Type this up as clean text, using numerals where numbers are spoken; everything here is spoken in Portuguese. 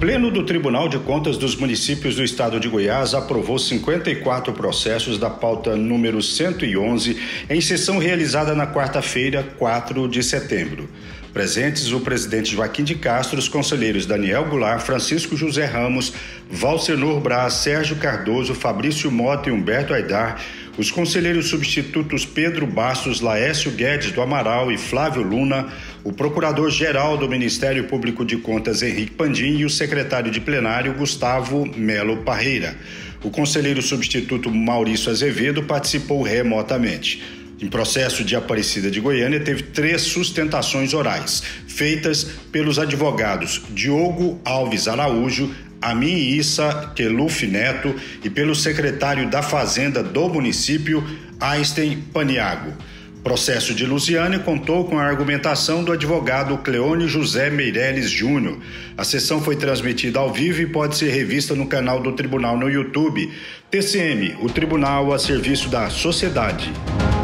Pleno do Tribunal de Contas dos Municípios do Estado de Goiás aprovou 54 processos da pauta número 111 em sessão realizada na quarta-feira, 4 de setembro. Presentes o presidente Joaquim de Castro, os conselheiros Daniel Goulart, Francisco José Ramos, Valcenor Braz, Sérgio Cardoso, Fabrício Mota e Humberto Aidar, os conselheiros substitutos Pedro Bastos, Laércio Guedes do Amaral e Flávio Luna, o procurador-geral do Ministério Público de Contas Henrique Pandim e o secretário de plenário Gustavo Melo Parreira. O conselheiro substituto Maurício Azevedo participou remotamente. Em processo de Aparecida de Goiânia, teve 3 sustentações orais, feitas pelos advogados Diogo Alves Araújo, Amin Issa Keluf Neto e pelo secretário da Fazenda do município, Einstein Paniago. Processo de Lusiânia contou com a argumentação do advogado Cleone José Meireles Júnior. A sessão foi transmitida ao vivo e pode ser revista no canal do Tribunal no YouTube. TCM, o Tribunal a serviço da sociedade.